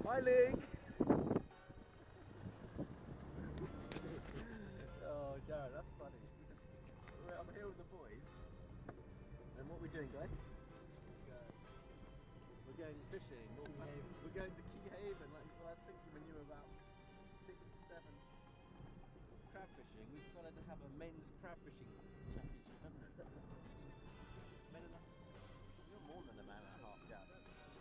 Smiling! Oh, Jared, that's funny. I'm here with the boys. And what are we doing, guys? We're going fishing. We're going to Key Haven, like I was thinking when you were about 6, 7. Crab fishing. We decided to have a men's crab fishing championship, haven't we? Men and a, you're more than a man and a half, Jared.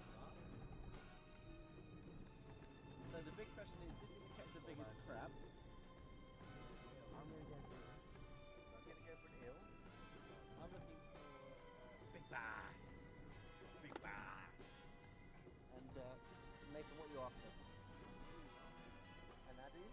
So the big question is, who's going to catch the biggest crab? I'm going to go for an eel. I'm looking for big bass. Big bass. And Nathan, what are you after? An addy?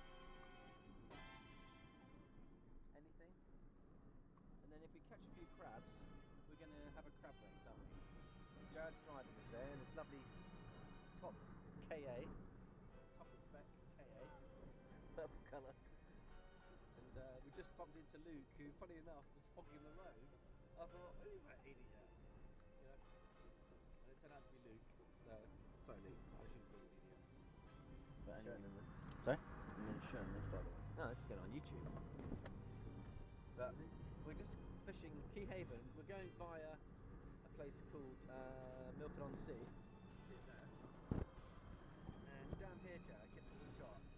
Anything? And then if we catch a few crabs, we're going to have a crab race, aren't we? Jared's driving us there in this lovely top KA, top of spec KA, purple colour. And we just bumped into Luke, who, funny enough, was hogging the road. I thought, who's that idiot? You know? And it turned out to be Luke. So, sorry, Luke, I shouldn't call you an idiot. But anyway, sorry? I'm going to show him this, by the way. No, this is going on YouTube. But we're just fishing Key Haven. We're going via a place called Milford-on-Sea. See it there. And down here, Jared, guess what we've got?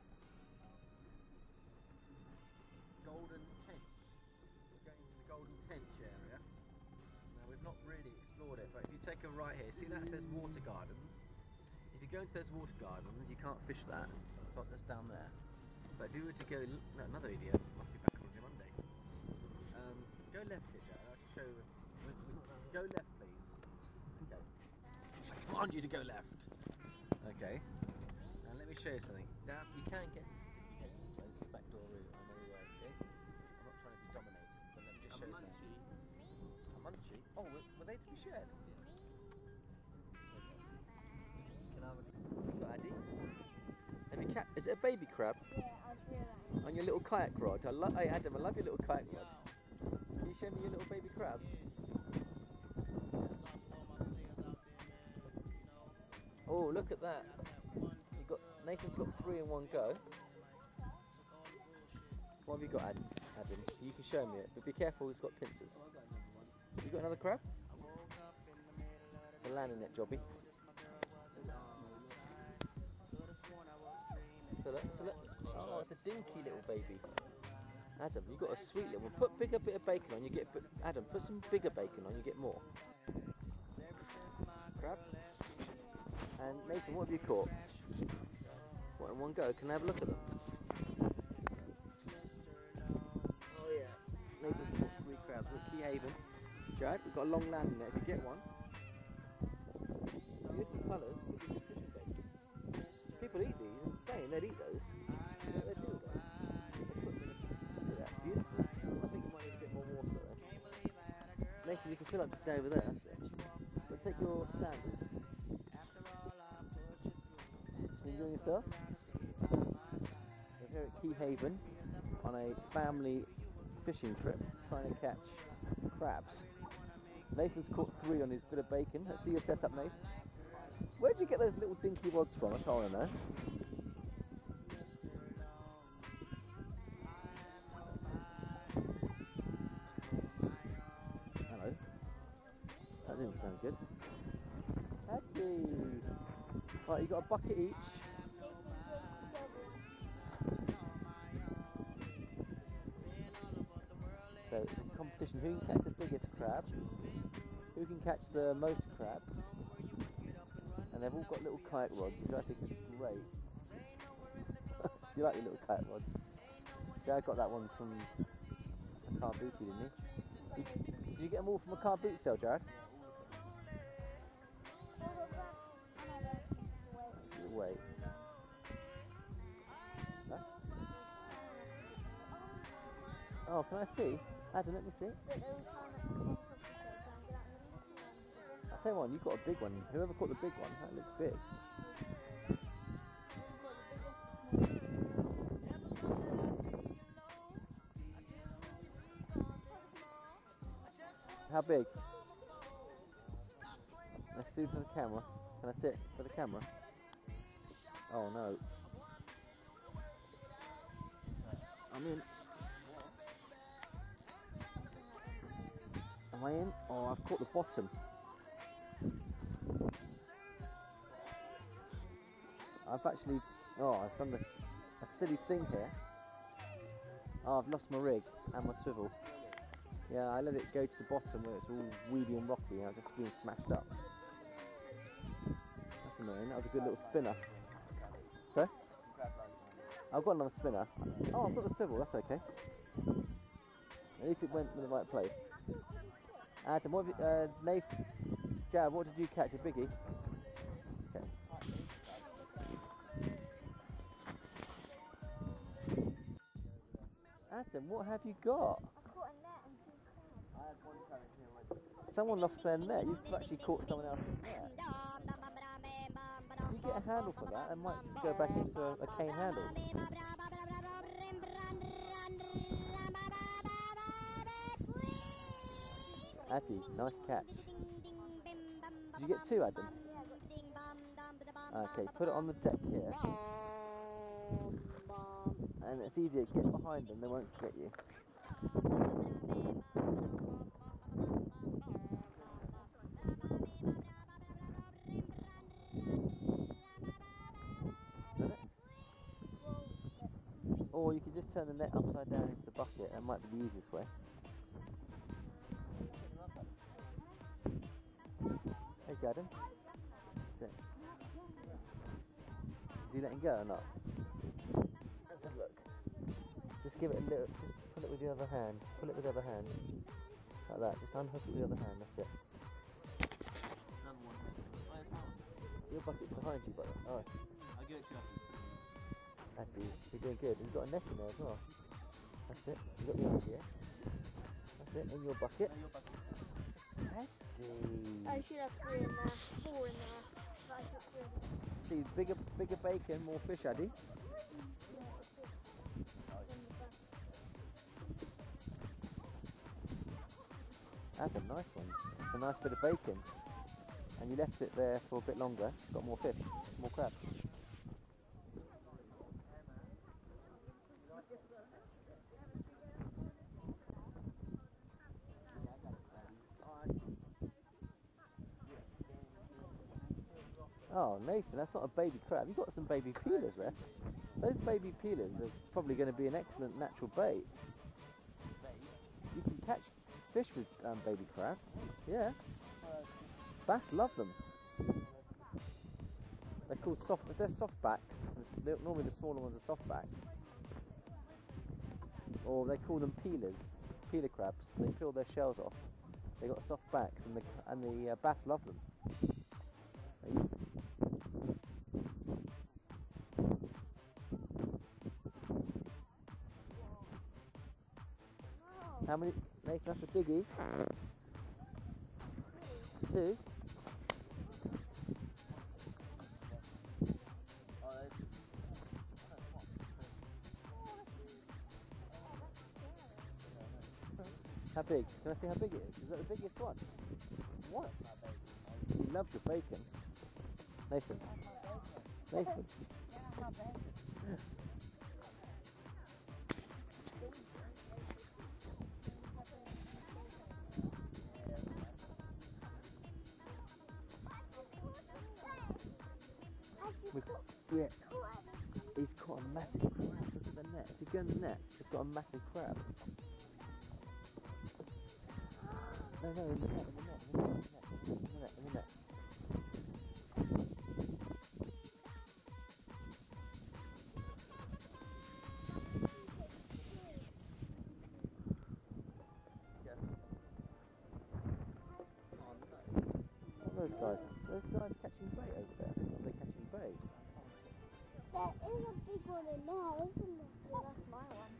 Golden Tench. We're going to the Golden Tench area. Now we've not really explored it, but if you take a right here, see that says Water Gardens? If you go into those water gardens, you can't fish that. It's like that's down there. But if you were to go, no, another idiot, must be back on Monday. Go left here, Jared. I'll show you. Go left, please. Okay. I command you to go left. Okay. And let me show you something. Now you can get this way. This is the back door route. I know where. Okay. I'm not trying to be dominating, but let me just show you something. A munchie. Oh, were they to be shared? Yeah. Can I have a... You got Addy? Have you is it a baby crab? Yeah, I feel that. On your little kayak rod. Hey Adam, I love your little kayak rod. Can you show me your little baby crab? Oh, look at that. Nathan's got 3 in one go. What have you got, Adam? You can show me it, but be careful, it's got pincers. You got another crab? It's a landing net jobby. So look. Oh, it's a dinky little baby. Adam, you got a sweet little. Put bigger bit of bacon on. You get. Adam, put some bigger bacon on. You get more. Crab. And Nathan, what have you caught? What, in one go? Can I have a look at them? Oh yeah. Nathan's caught 3 crabs. We're at Key Haven. Jared, we've got a long landing there. If you get one. Beautiful colours. People eat these in Spain, they'd eat those. You know what they do with those? They put them in a... Look at that, beautiful. I think you might need a bit more water there. Nathan, you can fill up just over there. But take your sandals. You enjoying yourselves? We're here at Key Haven on a family fishing trip, trying to catch crabs. Nathan's caught 3 on his bit of bacon. Let's see your setup, Nathan. Where'd you get those little dinky rods from? That's all I know. Hello. That didn't sound good. Happy. Right, you got a bucket each. So it's a competition. Who can catch the biggest crab? Who can catch the most crabs? And they've all got little kayak rods, which I think is great. You like your little kayak rods? Yeah, I got that one from a car booty, didn't you? Did you get them all from a car boot sale, Jared? Wait. Huh? Oh, can I see? Adam, let me see. I'll tell you one, you got a big one. Whoever caught the big one, that looks big. How big? Let's see for the camera. Can I sit for the camera? Oh no. I'm in. Am I in? Oh, I've caught the bottom. I've actually, I've done a silly thing here. Oh, I've lost my rig and my swivel. Yeah, I let it go to the bottom where it's all weedy and rocky and I've just been smashed up. That's annoying. That was a good little spinner. Sorry? I've got another spinner. Oh, I've got the swivel. That's okay. At least it went in the right place. Adam, what have you, Nathan, Jared, what did you catch? A biggie? Okay. Adam, what have you got? I caught a net and 2 crabs. I had 1 crab in here already. Someone lost their net. You've actually caught someone else's net. If you get a handle for that, I might just go back into a cane handle. Addy, nice catch. Did you get 2, Adam? Yeah, I got Okay, put it on the deck here. And it's easier, get behind them, they won't get you. Got it? Or you could just turn the net upside down into the bucket, that might be the easiest way. Hey, Adam. That's it. Is he letting go or not? Let's have a look. Just give it a little, just pull it with the other hand. Pull it with the other hand. Like that, just unhook it with the other hand, that's it. Another one. Your bucket's behind you, brother. Oh. I'll give it to you. Happy. You're doing good. You've got a net in there as well. That's it. You've got the idea. That's it. In your bucket. No, your bucket. Happy. I should have 3 in there, 4 in there. But I took 3 of them. See, bigger bacon, more fish, Addy. That's a nice one. It's a nice bit of bacon. And you left it there for a bit longer. It's got more fish, more crabs. Oh, Nathan, that's not a baby crab. You've got some baby peelers there. Those baby peelers are probably going to be an excellent natural bait. You can catch fish with baby crab. Yeah. Bass love them. They're called soft. They're soft backs. Normally the smaller ones are soft backs. Or they call them peelers. Peeler crabs. They peel their shells off. They got soft backs, and the bass love them. How many? Nathan, that's a biggie. 2. How big? Can I see how big it is? Is that the biggest one? What? He loves your bacon. Nathan. Nathan. Yeah. He's caught a massive crab. Look at the net. If you go in the net, it's got a massive crab. No, in the net, in the net. Those guys catching bait over there. Are they catching bait? There is a big one in there, isn't there? Yeah, that's my one.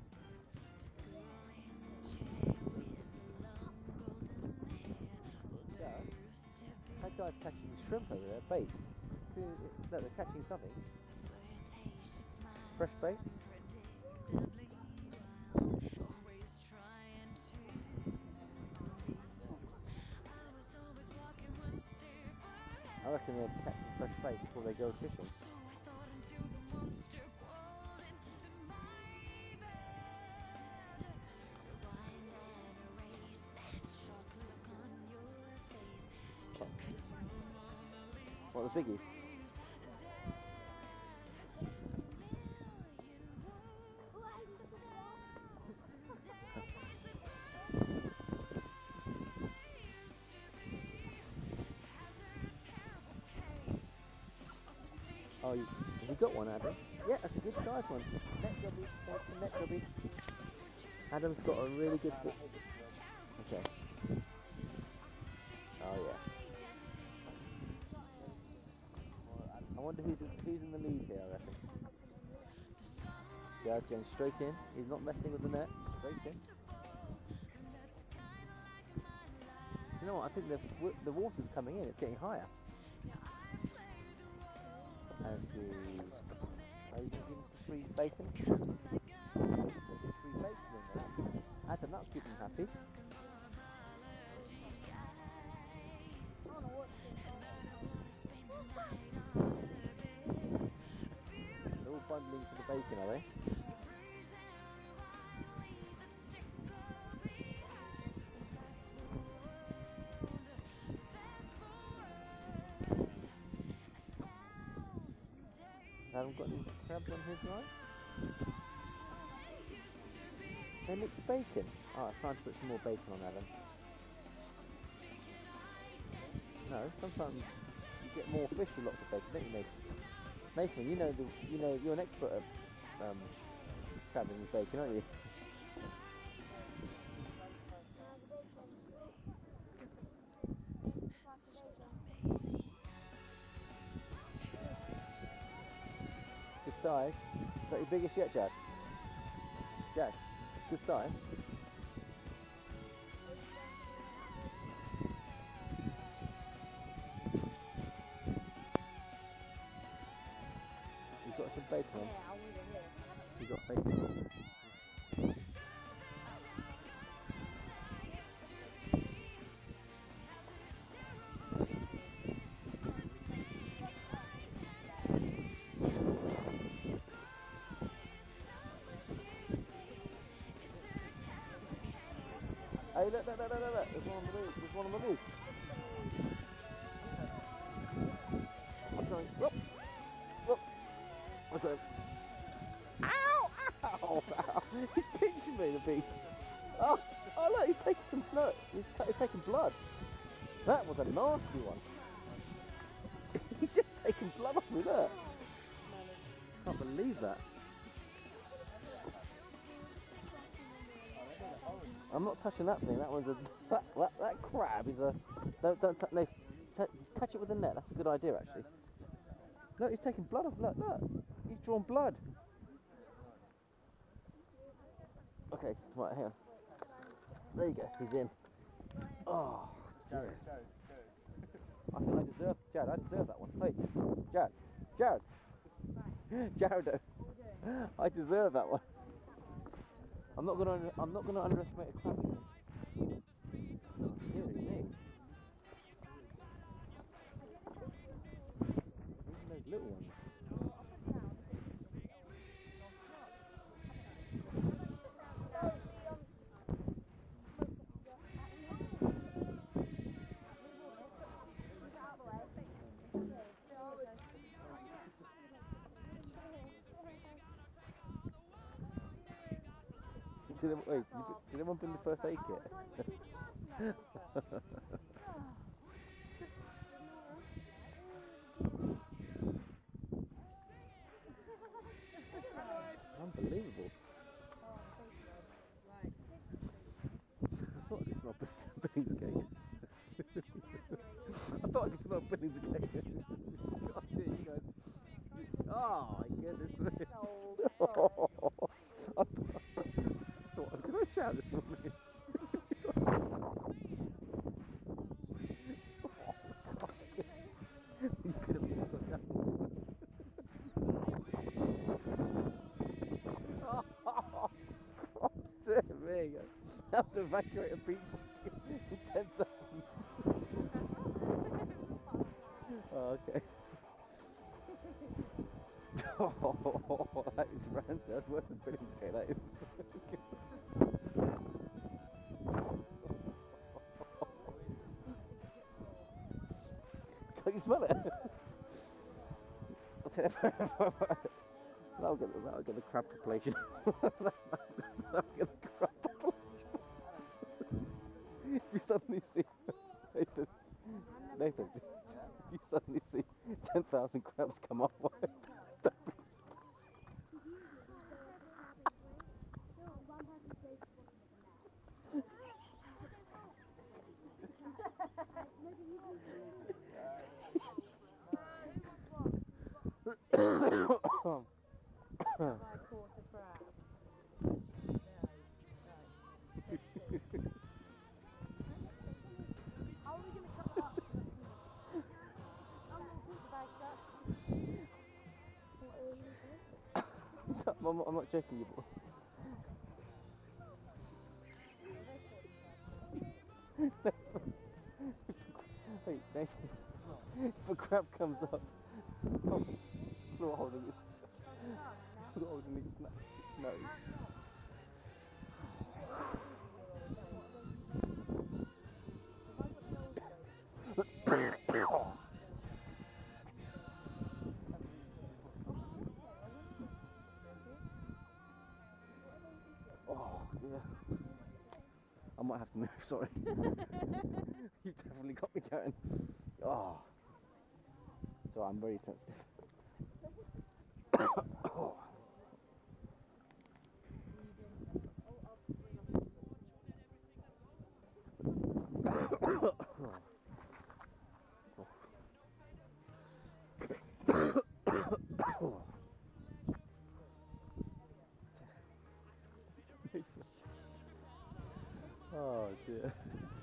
Yeah. That guy's catching shrimp over there, bait. See, look, they're catching something. Fresh bait. I reckon they're catching fresh bait before they go fishing. What, the biggie? Oh, have you got one, Adam? Yeah, that's a good size one. Net jobby, net jobby. Adam's got a really good fit. Okay. Oh yeah. I wonder who's in the lead here, I reckon. The guy's going straight in. He's not messing with the net. Straight in. Do you know what? I think the water's coming in. It's getting higher. And are you going to give him some free bacon? There's some free bacon in there. Adam, that'll keep him happy. They're all bundling for the bacon, are they? Haven't got any crabs on his line? They mix bacon. Oh, it's time to put some more bacon on Adam. No, sometimes you get more fish with lots of bacon, don't you, Nathan? Nathan, you're an expert at crabbing with bacon, aren't you? Good size. Is that your biggest yet, Jad? Jad, good size. You've got some bacon on. You've got bacon on. Hey, look, there's one on the loose, there's one on the loose. I'm going, whoop, whoop. I'm going, ow, ow, ow. He's pinching me, the beast. Oh, look, he's taking some blood. He's taking blood. That was a nasty one. He's just taking blood off me, look. Can't believe that. I'm not touching that thing. That one's that crab is a. Don't no. Catch it with the net. That's a good idea, actually. Look, he's taking blood off. Look, he's drawn blood. Okay, right, hang on. There you go. He's in. Oh, dear. I think I deserve, Jared. I deserve that one. Hey, Jared, Jared, I deserve that one. I'm not gonna underestimate a crab again. Dear me. Even those little ones. Did anyone bring the first aid kit? Unbelievable. I thought I could smell Billingsgate. I thought I could smell Billingsgate. God, dear, you guys. Oh my goodness me. Did I shout this morning? You could have been put down. Oh, dear me. I have to evacuate a beach in 10 seconds. Oh, okay. Oh, that is rancid. That's worse than Billingsgate, that is. Can you smell it? take that. That'll get the crab population. That'll get the crab population. If you suddenly see Nathan, if you suddenly see 10,000 crabs come off, don't be My quarter crab. How are we going to cut that? I'm going to put the bag up. I'm not joking, you boy. Hey, Nathan, if a crab comes up, it's claw holding its nose. Oh dear. I might have to move, sorry. You've definitely got me going. Oh. So I'm very sensitive. Oh. Oh dear.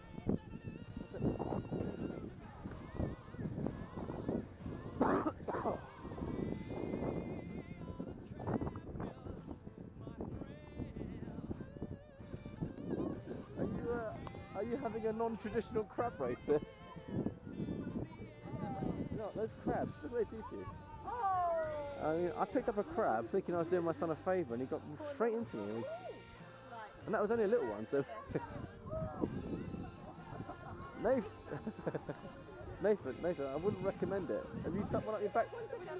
Are you having a non-traditional crab race here? Do you know what, those crabs, look what they do to you. Oh! I mean, I picked up a crab thinking I was doing my son a favour and he got straight into me. And that was only a little one, so... Nathan, I wouldn't recommend it. Have you stuck one up your back?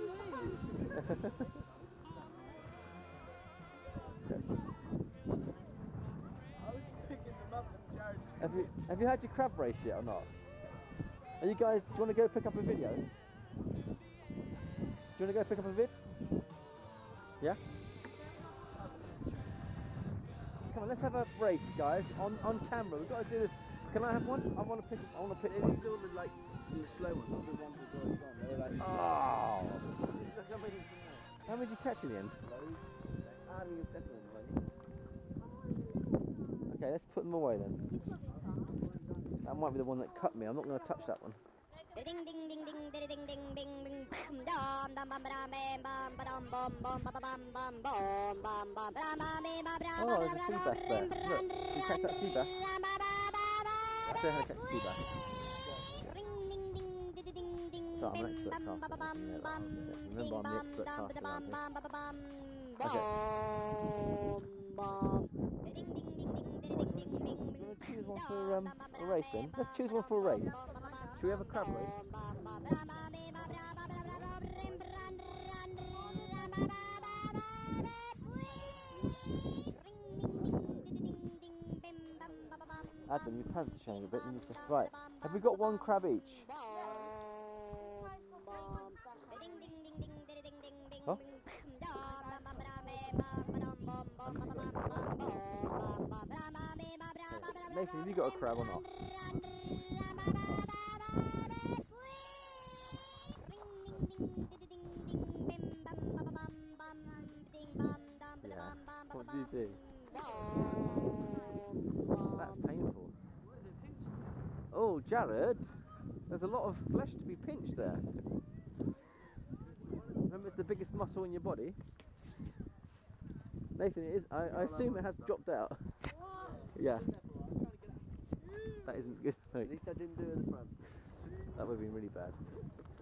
Have you had your crab race yet or not? Are you guys, do you want to go pick up a video? Do you want to go pick up a vid? Yeah? Come on, let's have a race, guys, on camera. We've got to do this. Can I have one? I want to pick it. I want to pick it. These are all the, like, the slow ones, not the ones that go on. They're like, Oh! look how many. How many did you catch in the end? Loads. I haven't even said them, Okay, let's put them away then. That might be the one that cut me. I'm not going to touch that one. Ding ding ding ding ding ding ding ding ding dum dum bum bum bum bum bum bum bum bum bum bum bum. Oh, there's a sea bass there. Look, can you catch that sea bass? I'll show you how to catch a sea bass. So I'm an expert caster. Remember, I'm the expert caster around here. Okay. Choose one for a race then. Let's choose one for a race. Should we have a crab race? Adam, your pants are showing a bit. You need to... Right, have we got one crab each? Huh? Nathan, have you got a crab or not? Yeah. What do you do? That's painful. Oh, Jared, there's a lot of flesh to be pinched there. Remember, it's the biggest muscle in your body. Nathan, it is. I assume it has dropped out. Yeah. That isn't good. At least I didn't do it in the front. That would have been really bad.